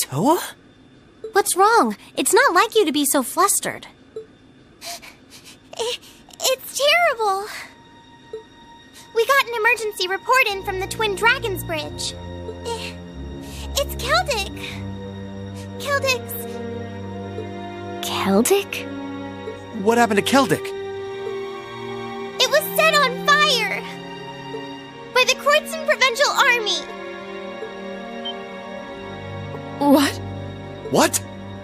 Toa? What's wrong? It's not like you to be so flustered. It's terrible. We got an emergency report in from the Twin Dragons Bridge. It's Keldic. Keldic? What happened to Keldic? It was set on fire by the Kreuzten Provincial Army. What? What?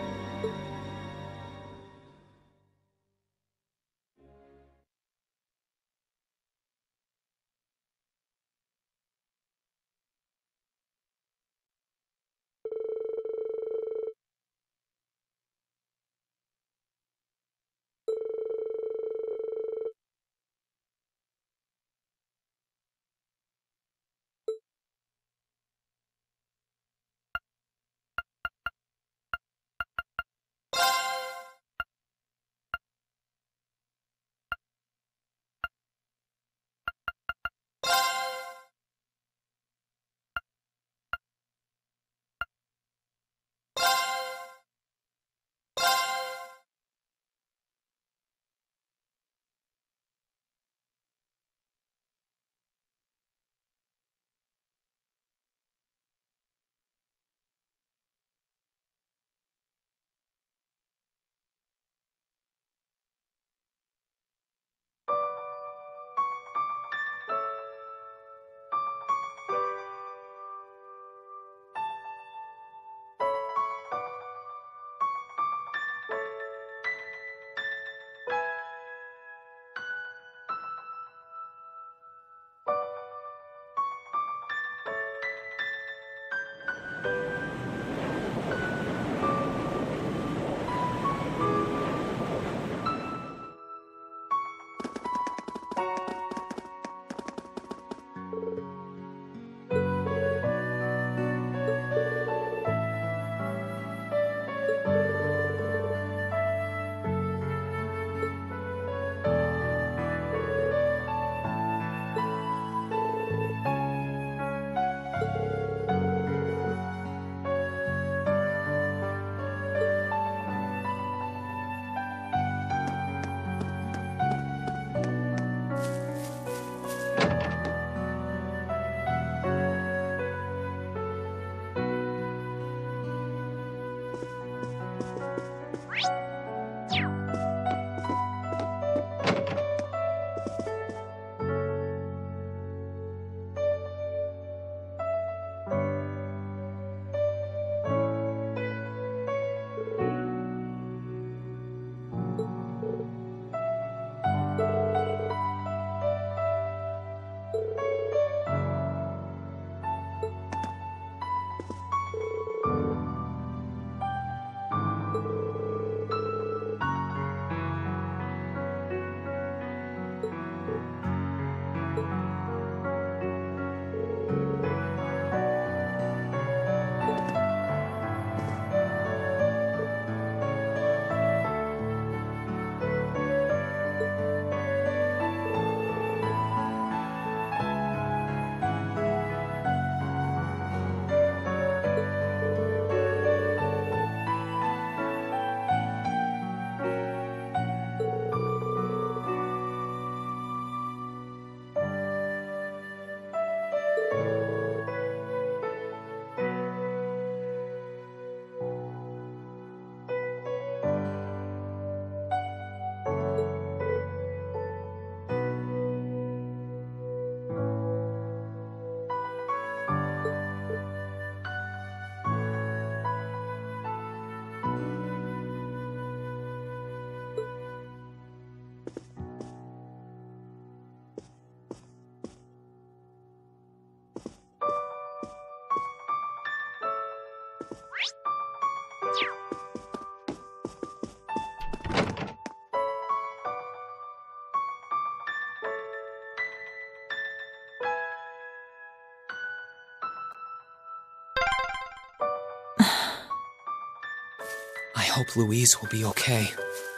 I hope Louise will be okay.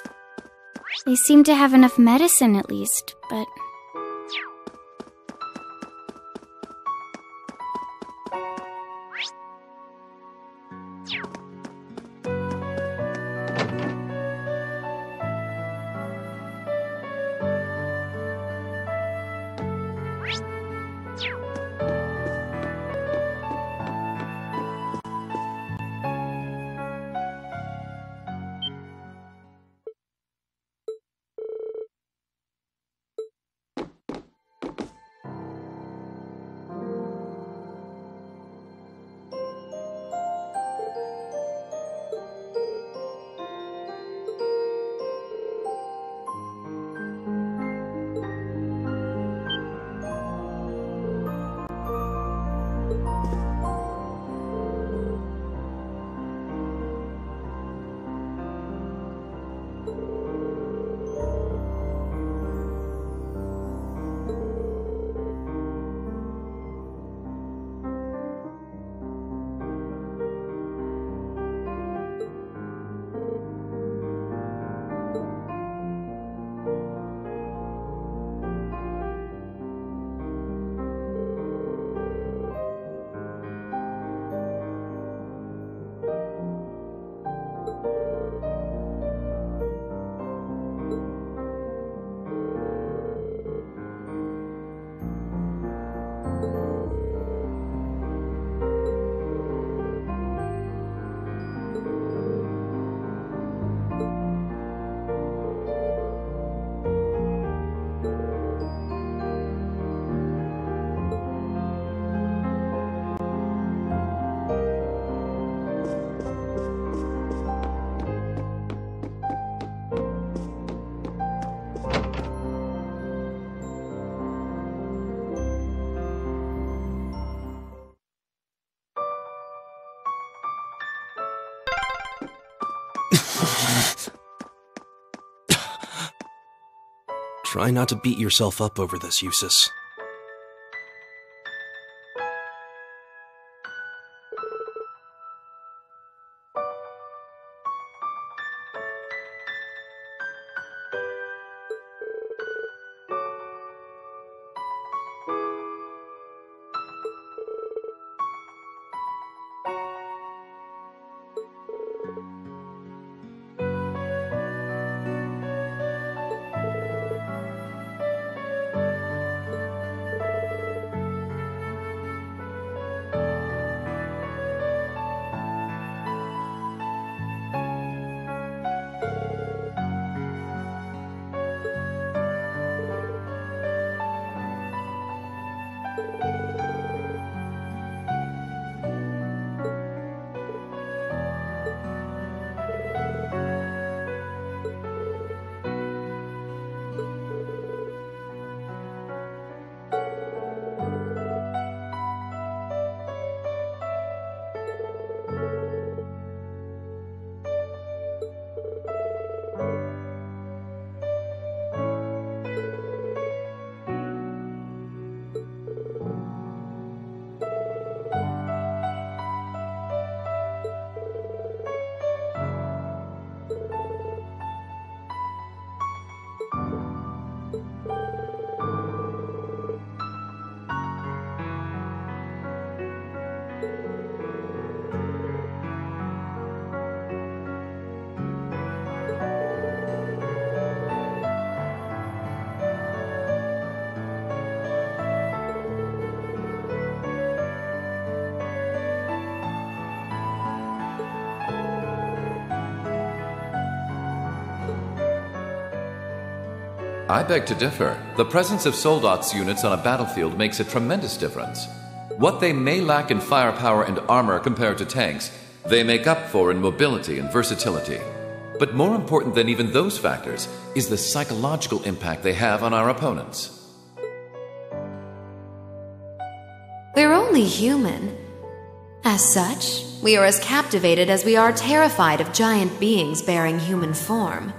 They seem to have enough medicine at least, but... Try not to beat yourself up over this, Eustace. I beg to differ. The presence of Soldat's units on a battlefield makes a tremendous difference. What they may lack in firepower and armor compared to tanks, they make up for in mobility and versatility. But more important than even those factors is the psychological impact they have on our opponents. We're only human. As such, we are as captivated as we are terrified of giant beings bearing human form.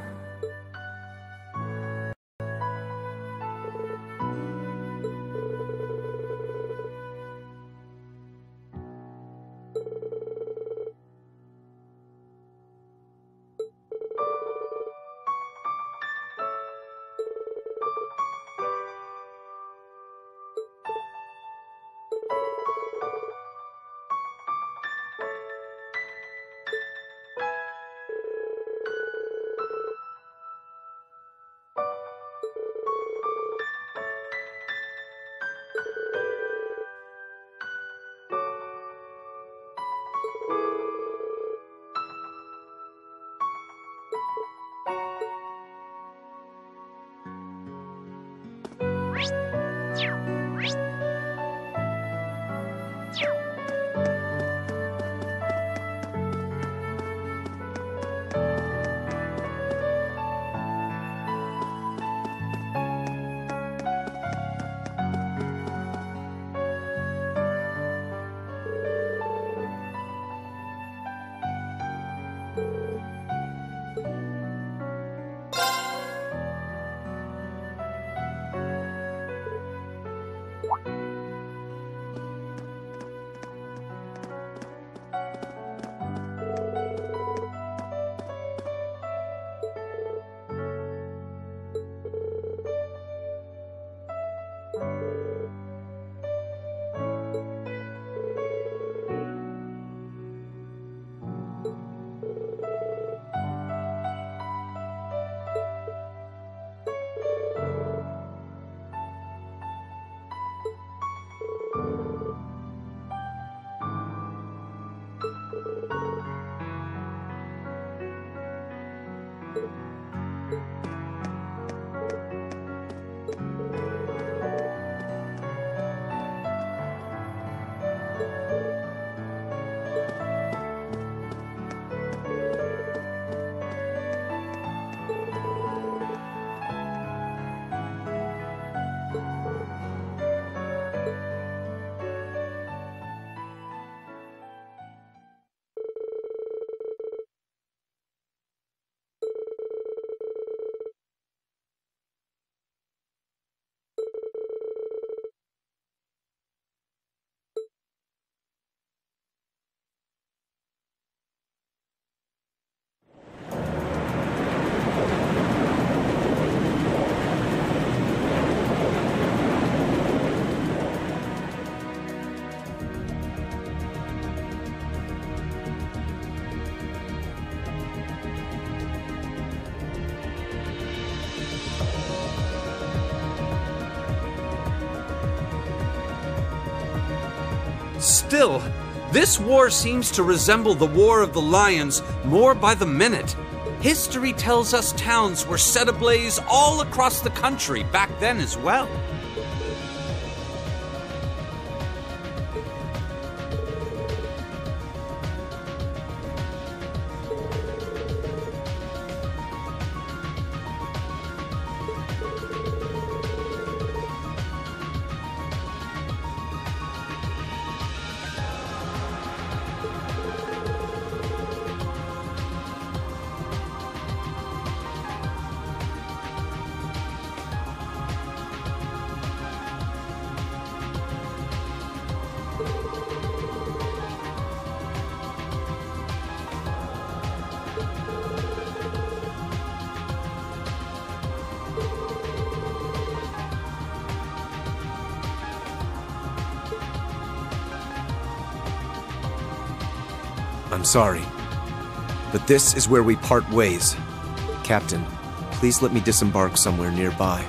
Still, this war seems to resemble the War of the Lions more by the minute. History tells us towns were set ablaze all across the country back then as well. I'm sorry, but this is where we part ways. Captain, please let me disembark somewhere nearby.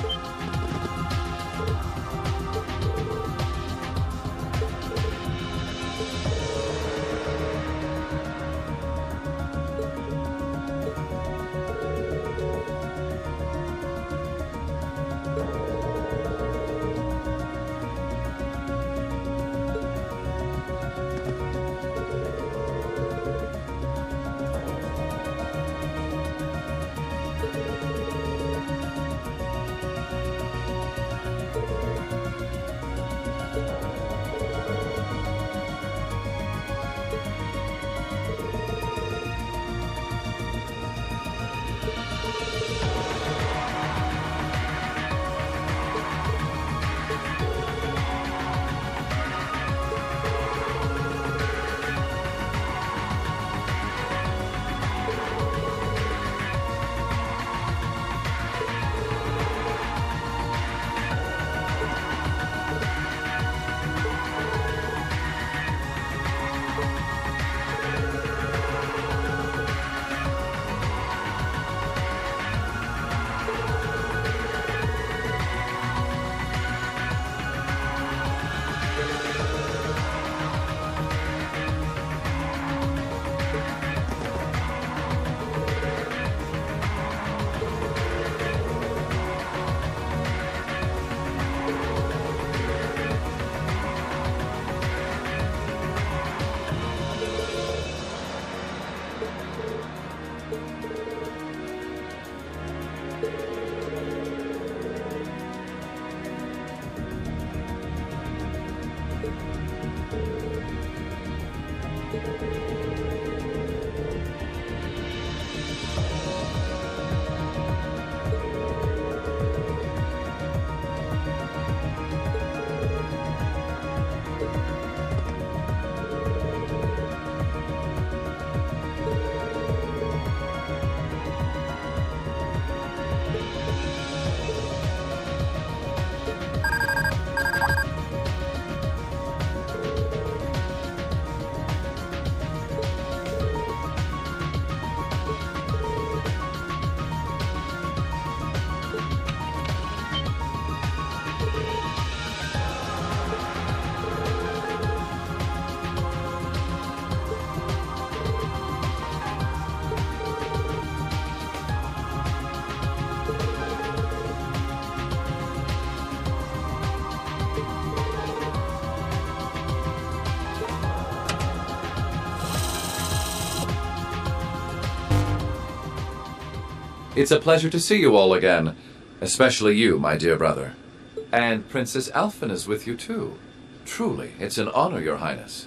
It's a pleasure to see you all again, especially you, my dear brother. And Princess Alphen is with you too. Truly, it's an honor, Your Highness.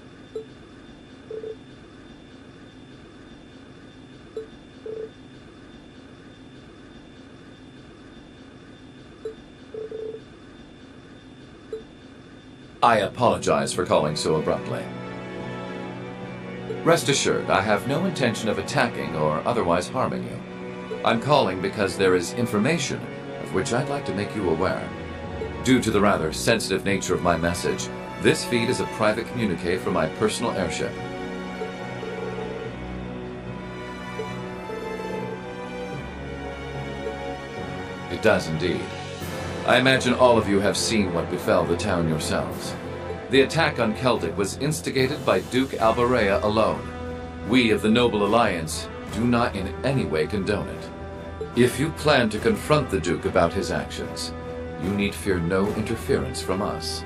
I apologize for calling so abruptly. Rest assured, I have no intention of attacking or otherwise harming you. I'm calling because there is information of which I'd like to make you aware. Due to the rather sensitive nature of my message, this feed is a private communique from my personal airship. It does indeed. I imagine all of you have seen what befell the town yourselves. The attack on Celtic was instigated by Duke Albarea alone. We of the Noble Alliance do not in any way condone it. If you plan to confront the Duke about his actions, you need fear no interference from us.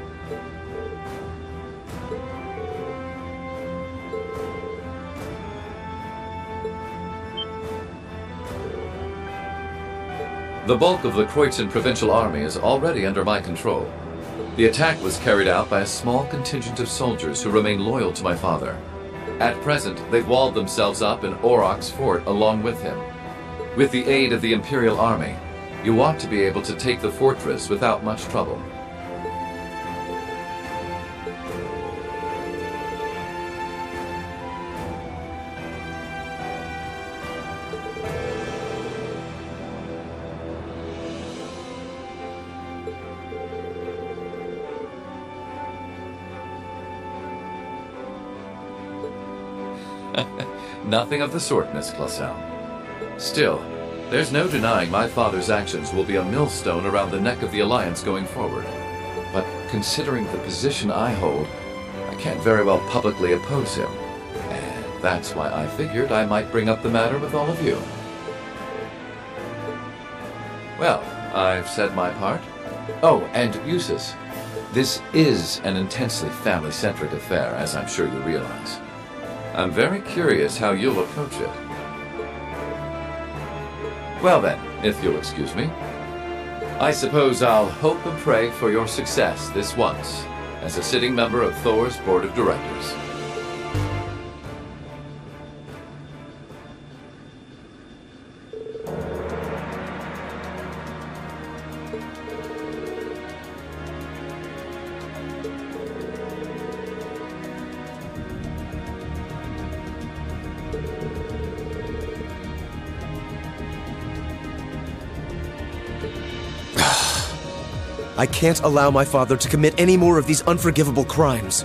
The bulk of the Kreutzen Provincial Army is already under my control. The attack was carried out by a small contingent of soldiers who remain loyal to my father. At present, they've walled themselves up in Aurochs Fort along with him. With the aid of the Imperial Army, you ought to be able to take the fortress without much trouble. Nothing of the sort, Miss Clausel. Still, there's no denying my father's actions will be a millstone around the neck of the Alliance going forward. But considering the position I hold, I can't very well publicly oppose him. And that's why I figured I might bring up the matter with all of you. Well, I've said my part. Oh, and Eustace, this is an intensely family-centric affair, as I'm sure you realize. I'm very curious how you'll approach it. Well then, if you'll excuse me, I suppose I'll hope and pray for your success this once, as a sitting member of Thor's Board of Directors. I can't allow my father to commit any more of these unforgivable crimes.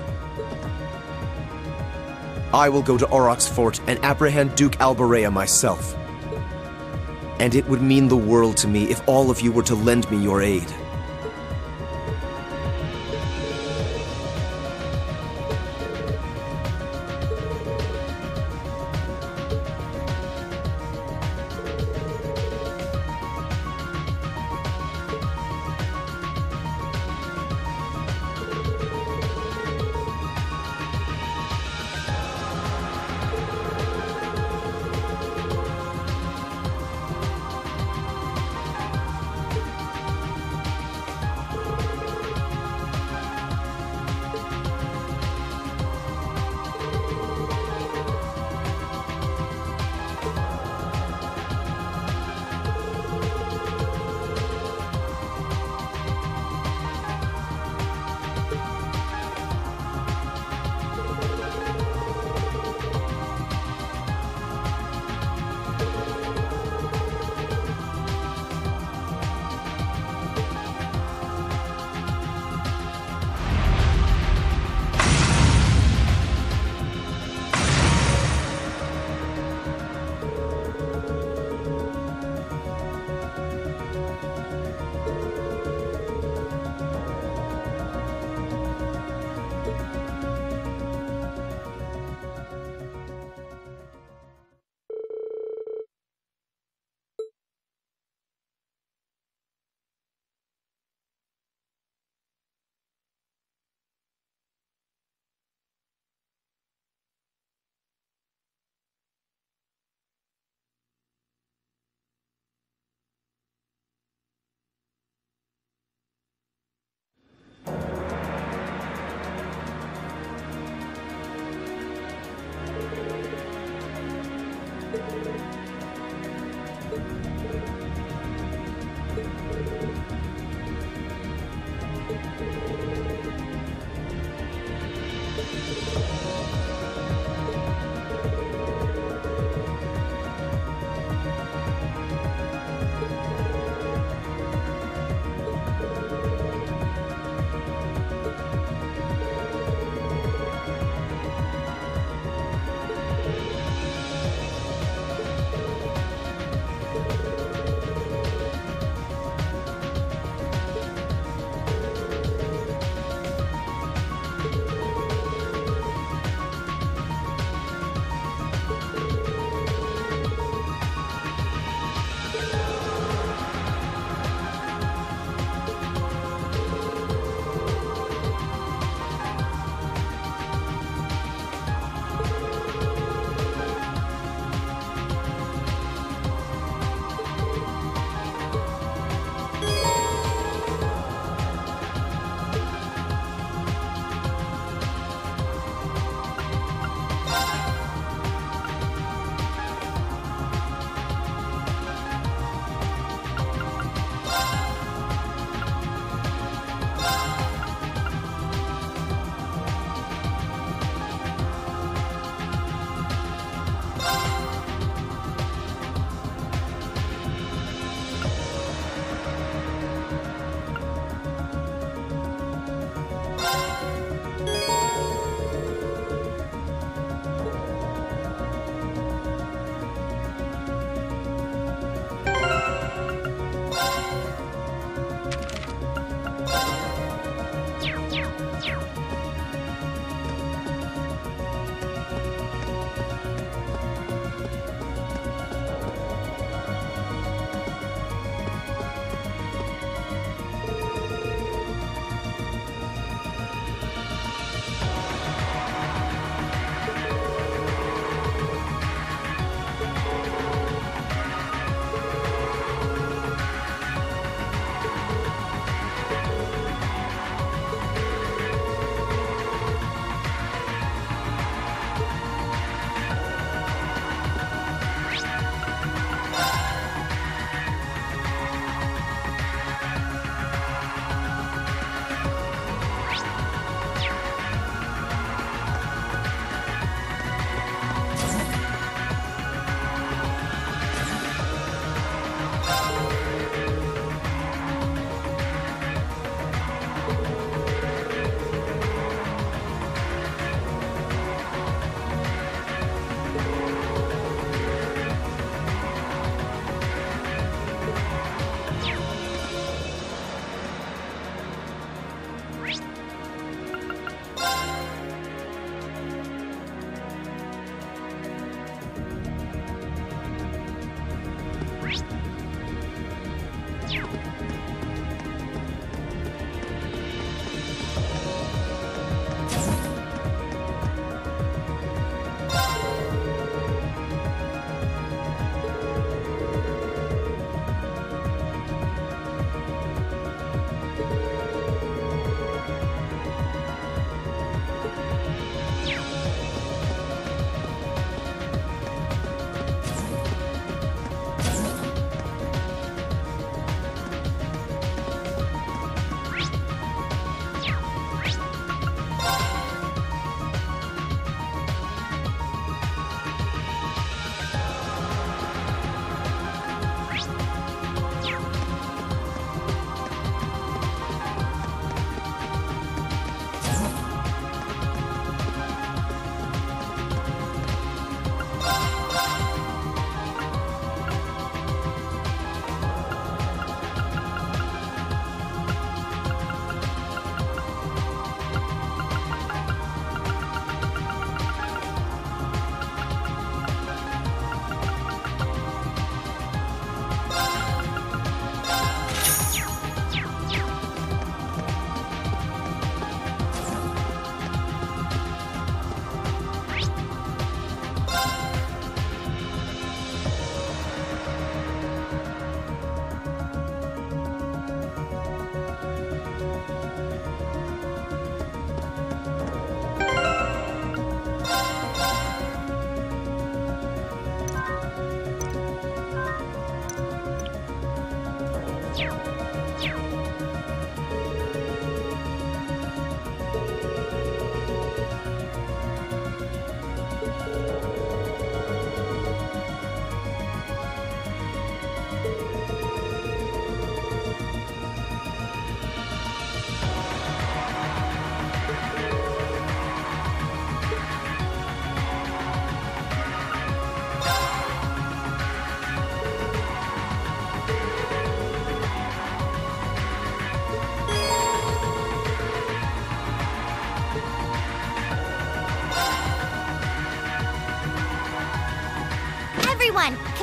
I will go to Aurochs Fort and apprehend Duke Albarea myself. And it would mean the world to me if all of you were to lend me your aid.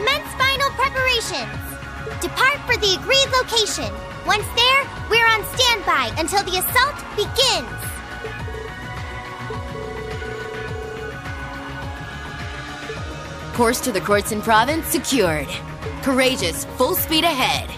Commence final preparations. Depart for the agreed location. Once there, we're on standby until the assault begins. Course to the Kortsen province secured. Courageous, full speed ahead.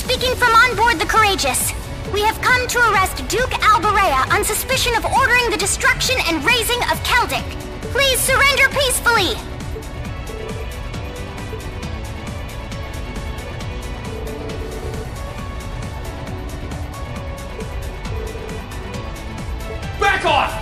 Speaking from on board the Courageous. We have come to arrest Duke Alberea on suspicion of ordering the destruction and razing of Keldic. Please surrender peacefully! Back off!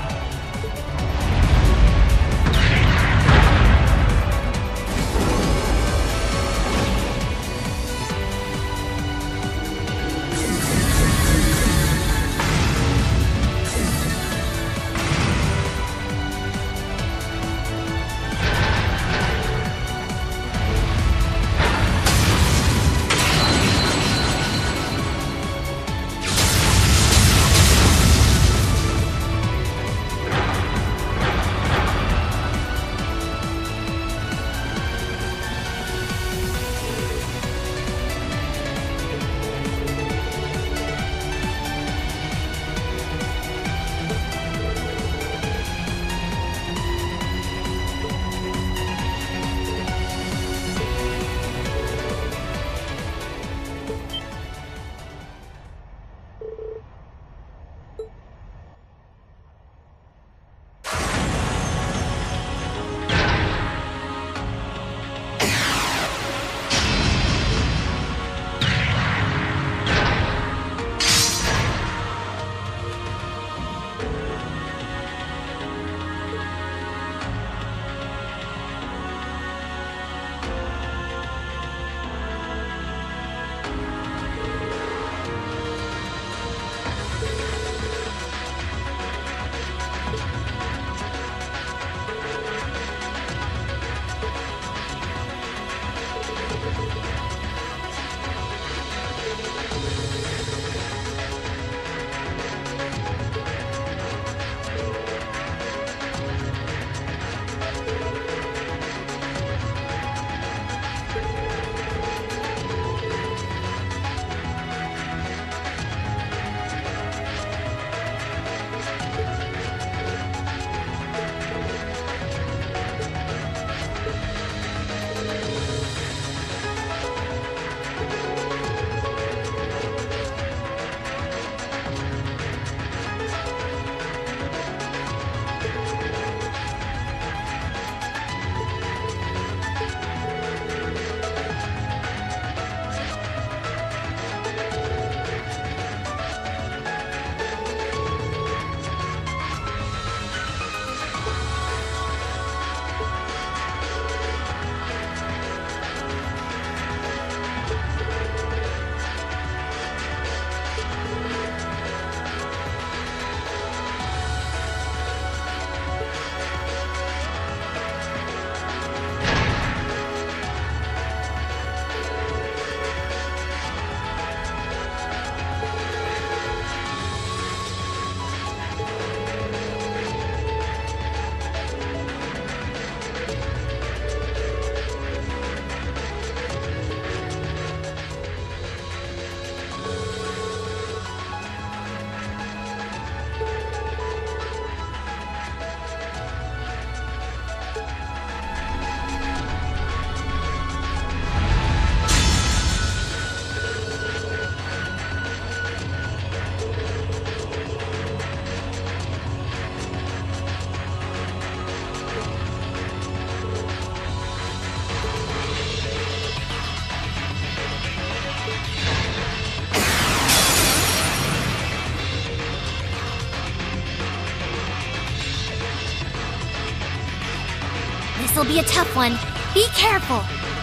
This'll be a tough one. Be careful.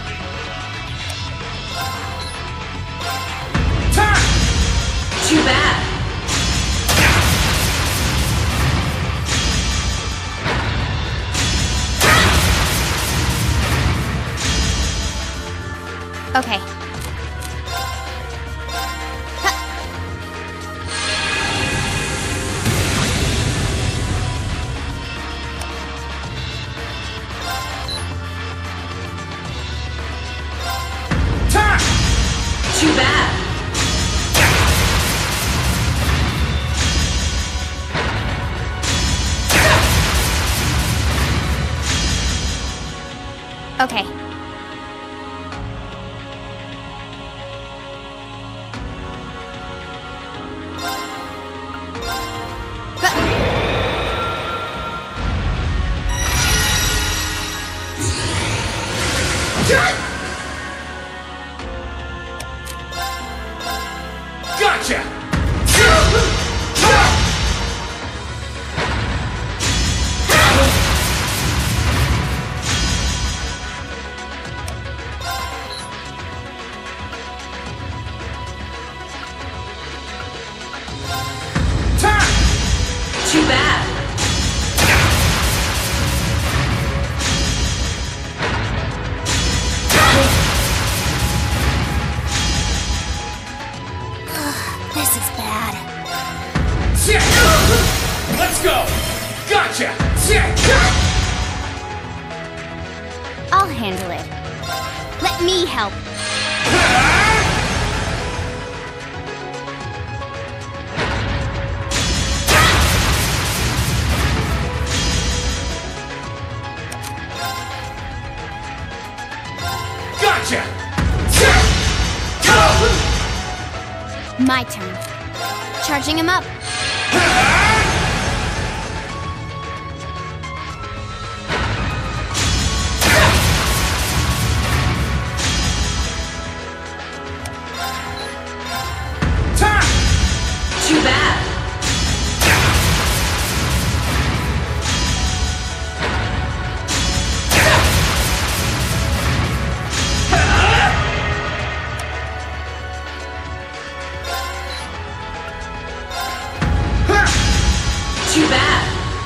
Too bad. Okay. Too bad. Okay. Gotcha! Too bad. This is bad. Let's go! Gotcha! I'll handle it. Let me help. Gotcha! My turn. Charging him up. Too bad. Too bad.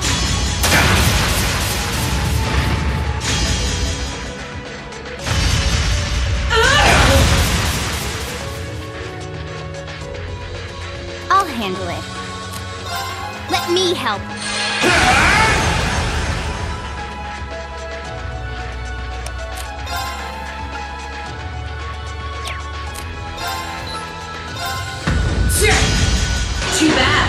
I'll handle it. Let me help. Too bad.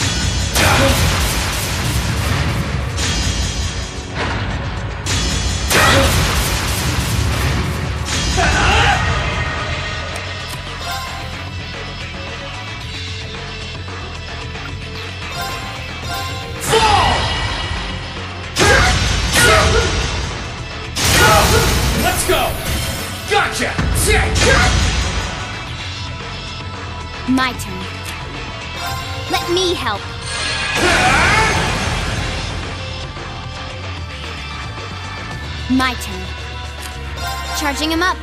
Let's go! Gotcha! My turn. Let me help. My turn. Charging him up.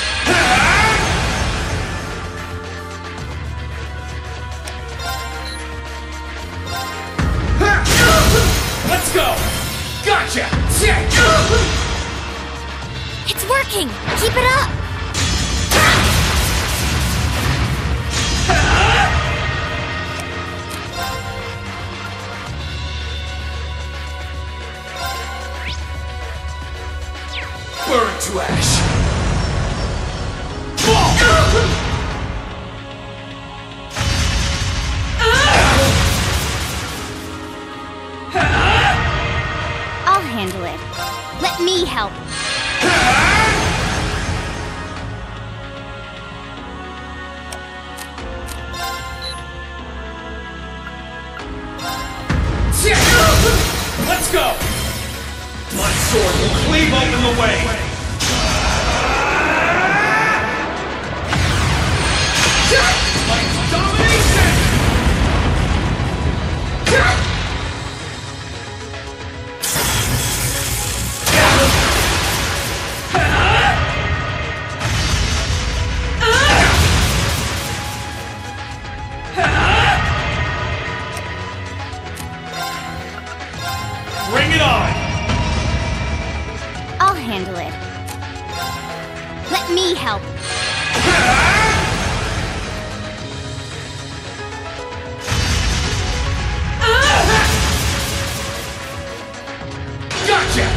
Let's go! Gotcha! It's working! Keep it up! Burn to ash! I'll handle it. Let me help. Let's go! Blood sword will cleave open the way! Like domination! Bring it on! I'll handle it. Let me help. Gotcha!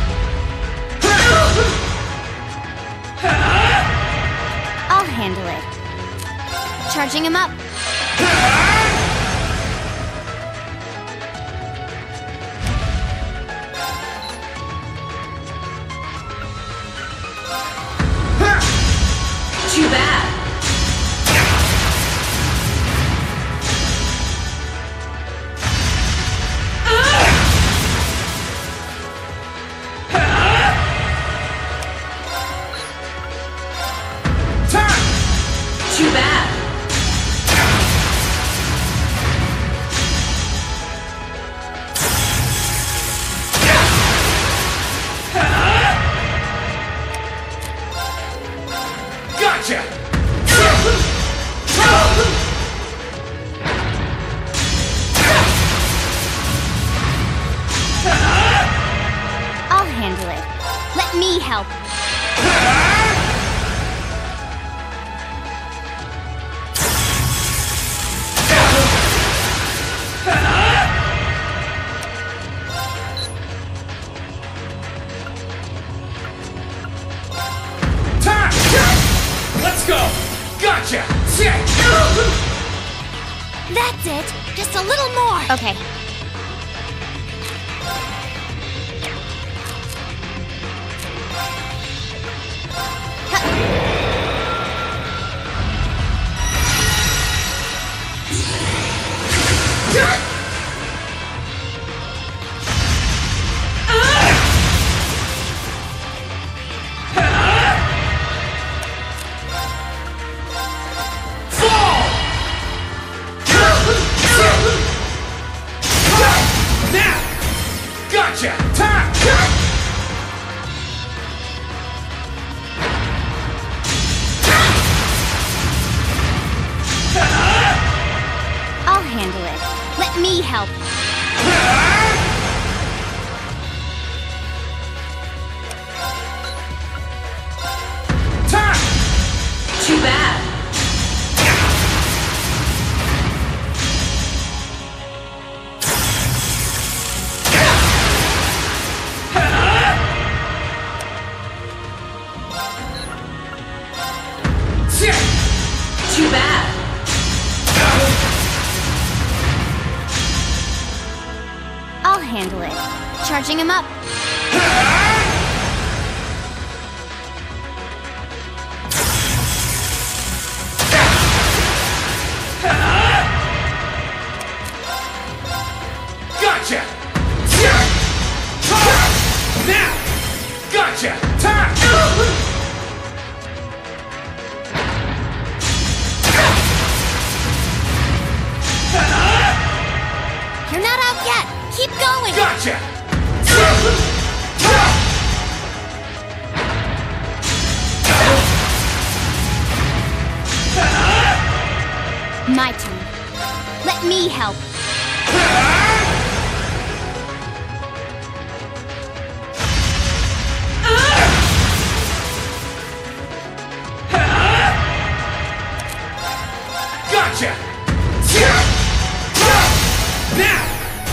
I'll handle it. Charging him up. Too bad. Too bad. help. Let's go! Gotcha! That's it. Just a little more. Okay. Gotcha! I'll handle it. Let me help. Too bad. Too bad. I'll handle it. Charging him up. Gotcha! Now! Gotcha! You're not out yet. Keep going. Gotcha! My turn. Let me help. Gotcha! Now!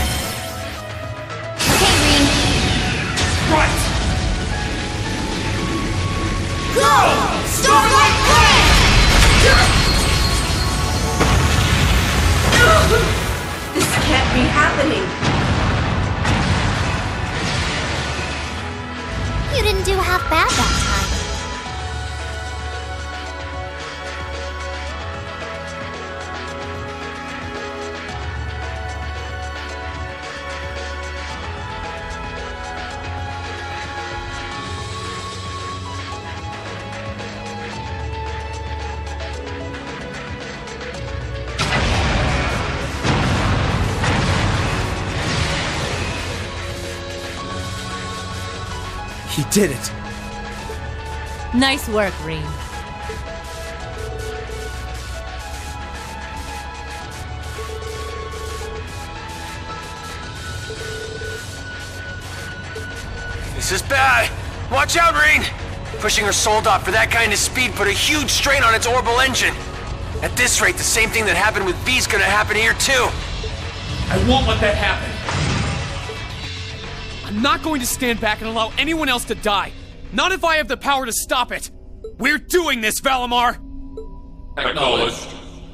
Okay, Rean. Right! Go! Starlight Blade! This can't be happening. You didn't do half bad that time. He did it! Nice work, Rean. This is bad. Watch out, Rean! Pushing her Soldat for that kind of speed put a huge strain on its orbital engine. At this rate, the same thing that happened with V's gonna happen here too. I won't let that happen. I'm not going to stand back and allow anyone else to die. Not if I have the power to stop it. We're doing this, Valimar! Acknowledged.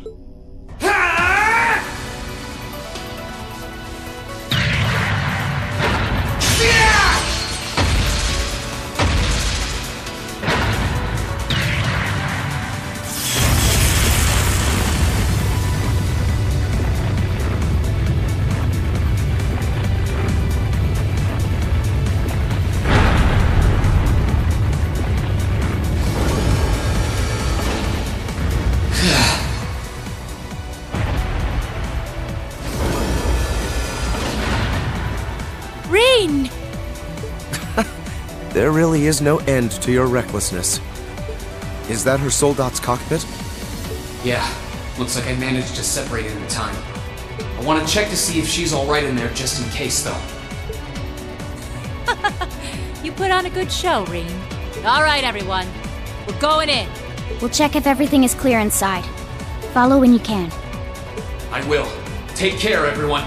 Rean! There really is no end to your recklessness. Is that her Soldat's cockpit? Yeah, looks like I managed to separate it in time. I want to check to see if she's alright in there just in case, though. You put on a good show, Rean. All right, everyone. We're going in. We'll check if everything is clear inside. Follow when you can. I will. Take care, everyone.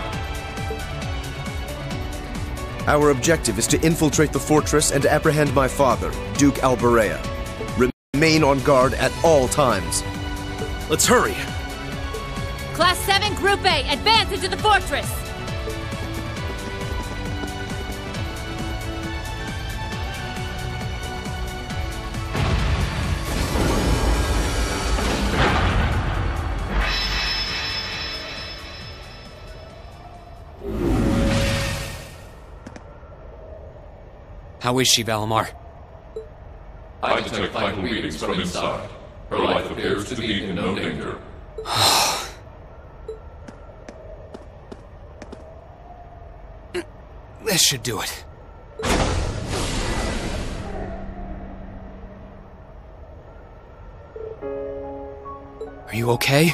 Our objective is to infiltrate the fortress and apprehend my father, Duke Albarea. Remain on guard at all times. Let's hurry. Class 7, Group A, advance into the fortress! How is she, Valimar? I detect vital readings from inside. Her life appears to be in no danger. This should do it. Are you okay?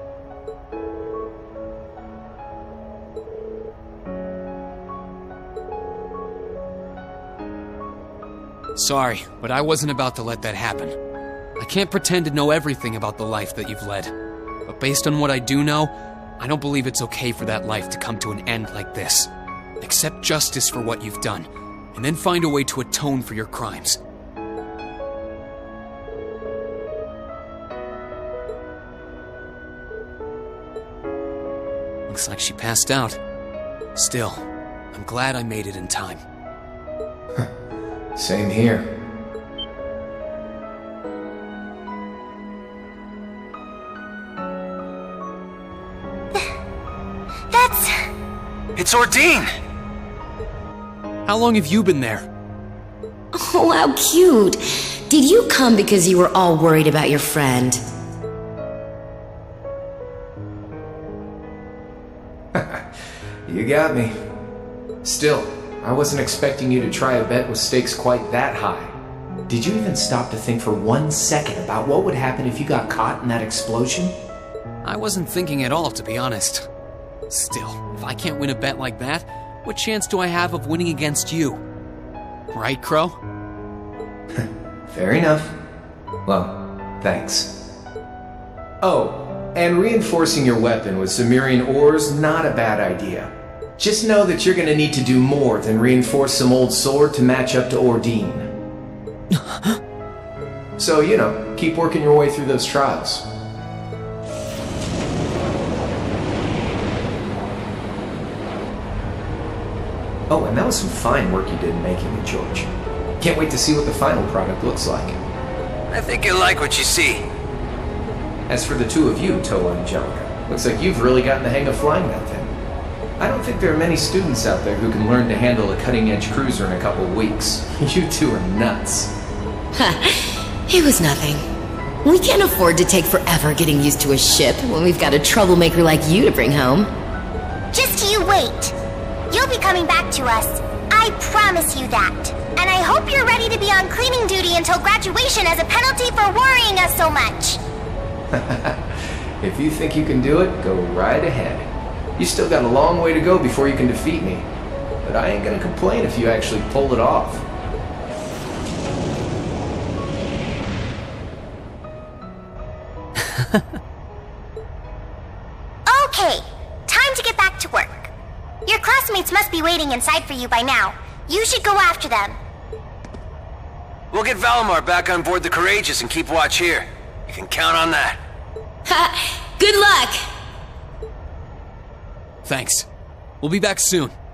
Sorry, but I wasn't about to let that happen. I can't pretend to know everything about the life that you've led. But based on what I do know, I don't believe it's okay for that life to come to an end like this. Accept justice for what you've done, and then find a way to atone for your crimes. Looks like she passed out. Still, I'm glad I made it in time. Same here. It's Ordine! How long have you been there? Oh, how cute. Did you come because you were all worried about your friend? You got me. Still, I wasn't expecting you to try a bet with stakes quite that high. Did you even stop to think for 1 second about what would happen if you got caught in that explosion? I wasn't thinking at all, to be honest. Still, if I can't win a bet like that, what chance do I have of winning against you? Right, Crow? Fair enough. Well, thanks. Oh, and reinforcing your weapon with Cimmerian ores, not a bad idea. Just know that you're gonna need to do more than reinforce some old sword to match up to Ordine. So, you know, keep working your way through those trials. Oh, and that was some fine work you did in making it, George. Can't wait to see what the final product looks like. I think you'll like what you see. As for the two of you, Toa and Angelica, looks like you've really gotten the hang of flying that thing. I don't think there are many students out there who can learn to handle a cutting-edge cruiser in a couple weeks. You two are nuts. It was nothing. We can't afford to take forever getting used to a ship when we've got a troublemaker like you to bring home. Just you wait. You'll be coming back to us. I promise you that. And I hope you're ready to be on cleaning duty until graduation as a penalty for worrying us so much. If you think you can do it, go right ahead. You still got a long way to go before you can defeat me. But I ain't gonna complain if you actually pull it off. Okay, time to get back to work. Your classmates must be waiting inside for you by now. You should go after them. We'll get Valimar back on board the Courageous and keep watch here. You can count on that. Ha! Good luck! Thanks. We'll be back soon.